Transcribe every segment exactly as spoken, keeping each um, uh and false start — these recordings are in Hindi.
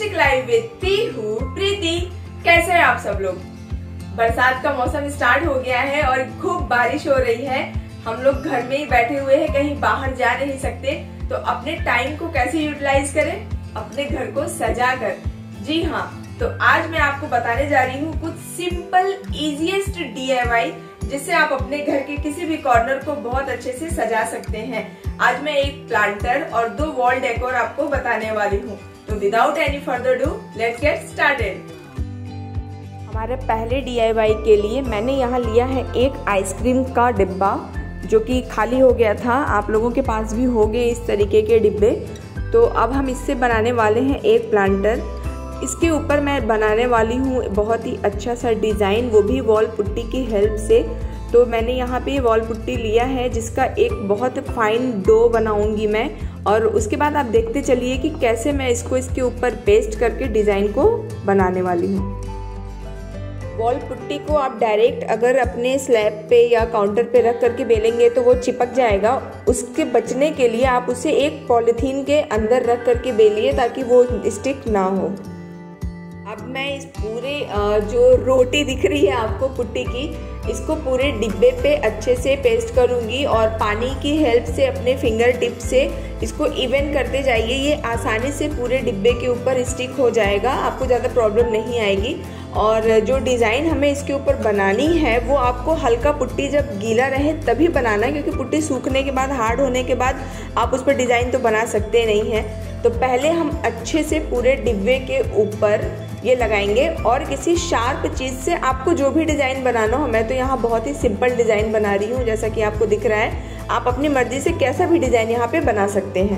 Music live with Pihu Preeti. कैसे हैं आप सब लोग? बरसात का मौसम स्टार्ट हो गया है और खूब बारिश हो रही है। हम लोग घर में ही बैठे हुए हैं, कहीं बाहर जा नहीं सकते, तो अपने टाइम को कैसे यूटिलाइज करें? अपने घर को सजा कर। जी हाँ, तो आज मैं आपको बताने जा रही हूँ कुछ simple easiest D I Y जिससे आप अपने घर के किसी भी कॉर्नर को बहुत अच्छे से सजा सकते हैं। आज मैं एक प्लांटर और दो वॉल डेकोर आपको बताने वाली हूँ। तो without any further do let's get started. हमारे पहले डी आई वाई के लिए मैंने यहाँ लिया है एक आइसक्रीम का डिब्बा जो कि खाली हो गया था। आप लोगों के पास भी होंगे इस तरीके के डिब्बे। तो अब हम इससे बनाने वाले हैं एक प्लांटर। इसके ऊपर मैं बनाने वाली हूँ बहुत ही अच्छा सा डिज़ाइन, वो भी वॉल पुट्टी की हेल्प से। तो मैंने यहाँ पे वॉल पुट्टी लिया है जिसका एक बहुत फाइन डो बनाऊंगी मैं, और उसके बाद आप देखते चलिए कि कैसे मैं इसको इसके ऊपर पेस्ट करके डिज़ाइन को बनाने वाली हूँ। वॉल पुट्टी को आप डायरेक्ट अगर अपने स्लैब पे या काउंटर पे रख करके बेलेंगे तो वो चिपक जाएगा। उसके बचने के लिए आप उसे एक पॉलीथीन के अंदर रख करके बेलिए ताकि वो स्टिक ना हो। अब मैं इस पूरे जो रोटी दिख रही है आपको पुट्टी की, इसको पूरे डिब्बे पे अच्छे से पेस्ट करूंगी और पानी की हेल्प से अपने फिंगर टिप से इसको इवन करते जाइए। ये आसानी से पूरे डिब्बे के ऊपर स्टिक हो जाएगा, आपको ज़्यादा प्रॉब्लम नहीं आएगी। और जो डिज़ाइन हमें इसके ऊपर बनानी है वो आपको हल्का पुट्टी जब गीला रहे तभी बनाना है, क्योंकि पुट्टी सूखने के बाद, हार्ड होने के बाद आप उस पर डिज़ाइन तो बना सकते नहीं हैं। तो पहले हम अच्छे से पूरे डिब्बे के ऊपर ये लगाएंगे और किसी शार्प चीज़ से आपको जो भी डिज़ाइन बनाना हो। मैं तो यहाँ बहुत ही सिंपल डिज़ाइन बना रही हूँ, जैसा कि आपको दिख रहा है। आप अपनी मर्जी से कैसा भी डिज़ाइन यहाँ पे बना सकते हैं।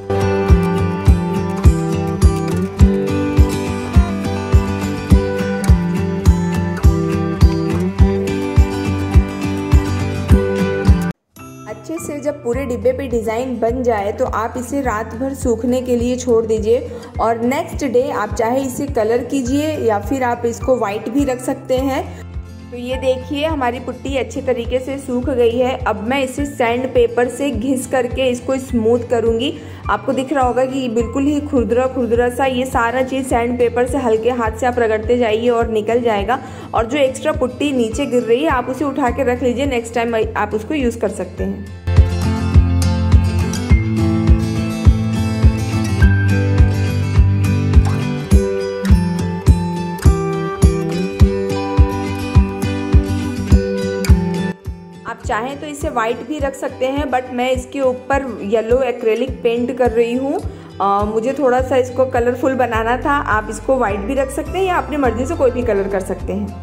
अच्छे से जब पूरे डिब्बे पे डिज़ाइन बन जाए तो आप इसे रात भर सूखने के लिए छोड़ दीजिए और नेक्स्ट डे आप चाहे इसे कलर कीजिए या फिर आप इसको वाइट भी रख सकते हैं। तो ये देखिए हमारी पुट्टी अच्छे तरीके से सूख गई है। अब मैं इसे सैंड पेपर से घिस करके इसको स्मूथ करूँगी। आपको दिख रहा होगा कि बिल्कुल ही खुरदुरा खुरदुरा सा ये सारा चीज़ सैंड पेपर से हल्के हाथ से आप रगड़ते जाइए और निकल जाएगा। और जो एक्स्ट्रा पुट्टी नीचे गिर रही है आप उसे उठा के रख लीजिए, नेक्स्ट टाइम आप उसको यूज़ कर सकते हैं। आप चाहें तो इसे वाइट भी रख सकते हैं, बट मैं इसके ऊपर येलो एक्रेलिक पेंट कर रही हूँ। मुझे थोड़ा सा इसको कलरफुल बनाना था। आप इसको वाइट भी रख सकते हैं या अपनी मर्जी से कोई भी कलर कर सकते हैं।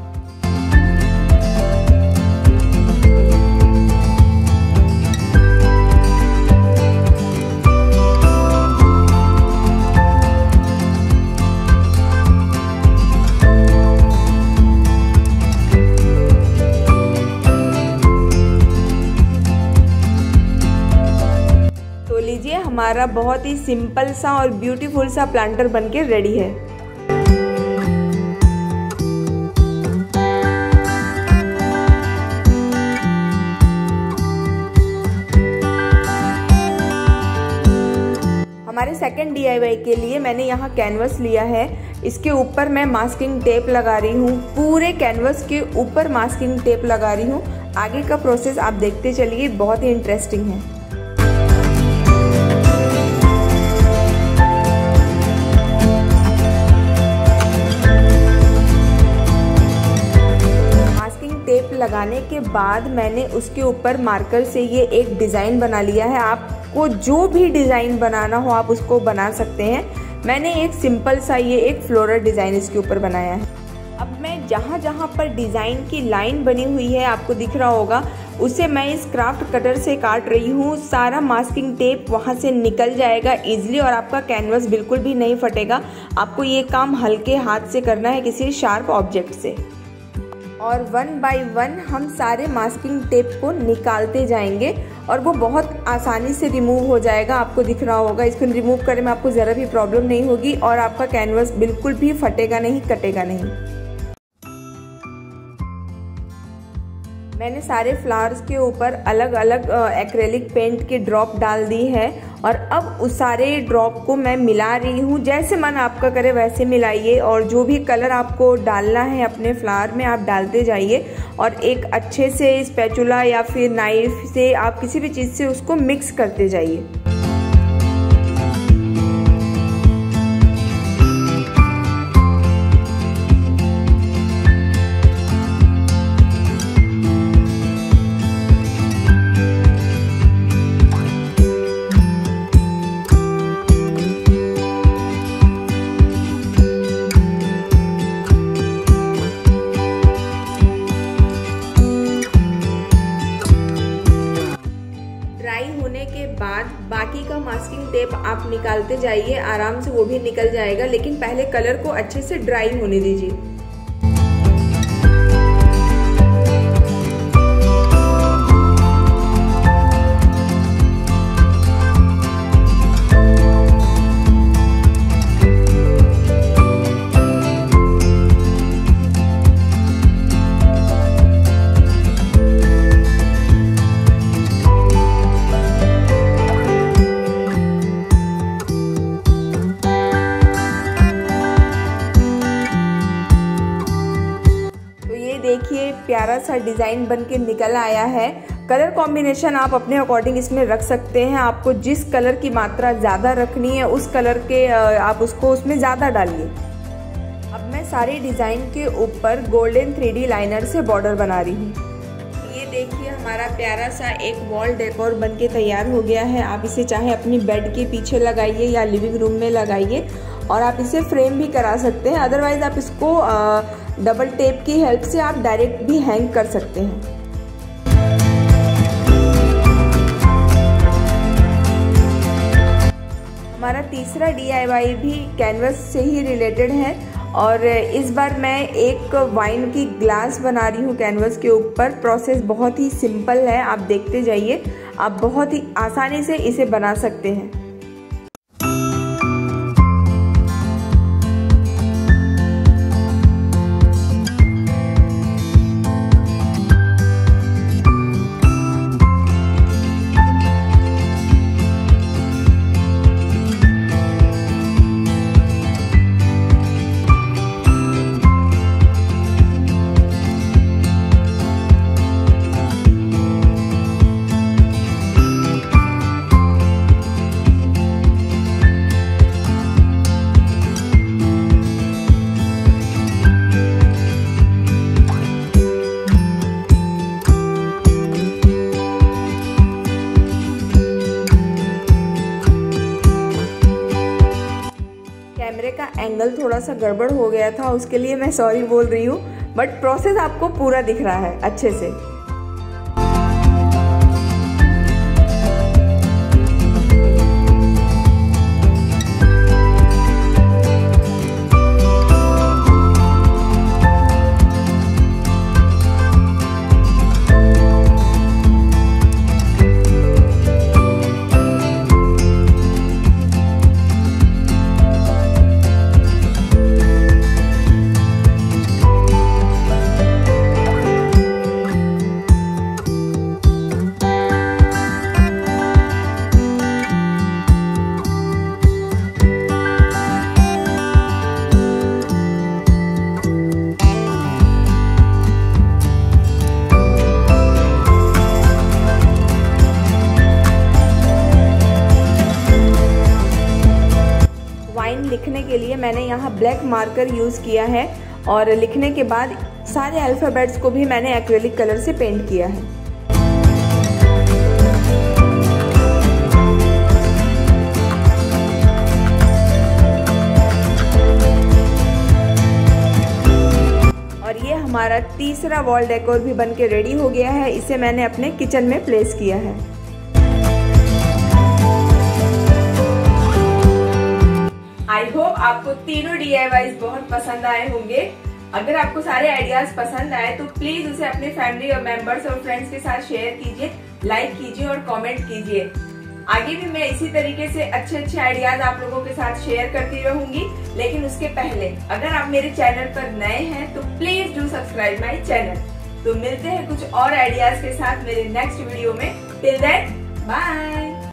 लीजिए हमारा बहुत ही सिंपल सा और ब्यूटीफुल सा प्लांटर बनके रेडी है। हमारे सेकंड डी आई वाई के लिए मैंने यहाँ कैनवस लिया है। इसके ऊपर मैं मास्किंग टेप लगा रही हूँ। पूरे कैनवस के ऊपर मास्किंग टेप लगा रही हूँ। आगे का प्रोसेस आप देखते चलिए, बहुत ही इंटरेस्टिंग है। टेप लगाने के बाद मैंने उसके ऊपर मार्कर से ये एक डिज़ाइन बना लिया है। आपको जो भी डिज़ाइन बनाना हो आप उसको बना सकते हैं। मैंने एक सिंपल सा ये एक फ्लोरल डिज़ाइन इसके ऊपर बनाया है। अब मैं जहाँ जहाँ पर डिज़ाइन की लाइन बनी हुई है आपको दिख रहा होगा, उसे मैं इस क्राफ्ट कटर से काट रही हूँ। सारा मास्किंग टेप वहाँ से निकल जाएगा इजीली और आपका कैनवस बिल्कुल भी नहीं फटेगा। आपको ये काम हल्के हाथ से करना है किसी शार्प ऑब्जेक्ट से, और वन बाय वन हम सारे मास्किंग टेप को निकालते जाएंगे और वो बहुत आसानी से रिमूव हो जाएगा। आपको दिख रहा होगा, इसको रिमूव करने में आपको ज़रा भी प्रॉब्लम नहीं होगी और आपका कैनवस बिल्कुल भी फटेगा नहीं, कटेगा नहीं। मैंने सारे फ्लावर्स के ऊपर अलग अलग एक्रेलिक पेंट की ड्रॉप डाल दी है और अब उस सारे ड्रॉप को मैं मिला रही हूँ। जैसे मन आपका करे वैसे मिलाइए और जो भी कलर आपको डालना है अपने फ्लावर में आप डालते जाइए और एक अच्छे से स्पैचुला या फिर नाइफ से आप किसी भी चीज़ से उसको मिक्स करते जाइए। के बाद बाकी का मास्किंग टेप आप निकालते जाइए, आराम से वो भी निकल जाएगा, लेकिन पहले कलर को अच्छे से ड्राई होने दीजिए। देखिए प्यारा सा डिज़ाइन बनके निकल आया है। कलर कॉम्बिनेशन आप अपने अकॉर्डिंग इसमें रख सकते हैं। आपको जिस कलर की मात्रा ज़्यादा रखनी है उस कलर के आप उसको उसमें ज़्यादा डालिए। अब मैं सारी डिज़ाइन के ऊपर गोल्डन थ्री डी लाइनर से बॉर्डर बना रही हूँ। ये देखिए हमारा प्यारा सा एक वॉल डेकोर बनके तैयार हो गया है। आप इसे चाहे अपनी बेड के पीछे लगाइए या लिविंग रूम में लगाइए और आप इसे फ्रेम भी करा सकते हैं। अदरवाइज आप इसको आ, डबल टेप की हेल्प से आप डायरेक्ट भी हैंग कर सकते हैं। हमारा तीसरा डी आई वाई भी कैनवस से ही रिलेटेड है और इस बार मैं एक वाइन की ग्लास बना रही हूँ कैनवस के ऊपर। प्रोसेस बहुत ही सिंपल है, आप देखते जाइए। आप बहुत ही आसानी से इसे बना सकते हैं। कैमरे का एंगल थोड़ा सा गड़बड़ हो गया था, उसके लिए मैं सॉरी बोल रही हूँ, बट प्रोसेस आपको पूरा दिख रहा है अच्छे से। लिखने के लिए मैंने यहाँ ब्लैक मार्कर यूज़ किया है और लिखने के बाद सारे अल्फ़ाबेट्स को भी मैंने एक्रेलिक कलर से पेंट किया है। और ये हमारा तीसरा वॉल डेकोर भी बनके रेडी हो गया है। इसे मैंने अपने किचन में प्लेस किया है। आई होप आपको तीनों डी आई वाईज बहुत पसंद आए होंगे। अगर आपको सारे आइडियाज पसंद आए तो प्लीज उसे अपने फैमिली और मेंबर्स और फ्रेंड्स के साथ शेयर कीजिए, लाइक कीजिए और कमेंट कीजिए। आगे भी मैं इसी तरीके से अच्छे अच्छे आइडियाज आप लोगों के साथ शेयर करती रहूंगी। लेकिन उसके पहले अगर आप मेरे चैनल पर नए हैं तो please do subscribe my channel. तो मिलते हैं कुछ और आइडियाज के साथ मेरे नेक्स्ट वीडियो में। Till then bye.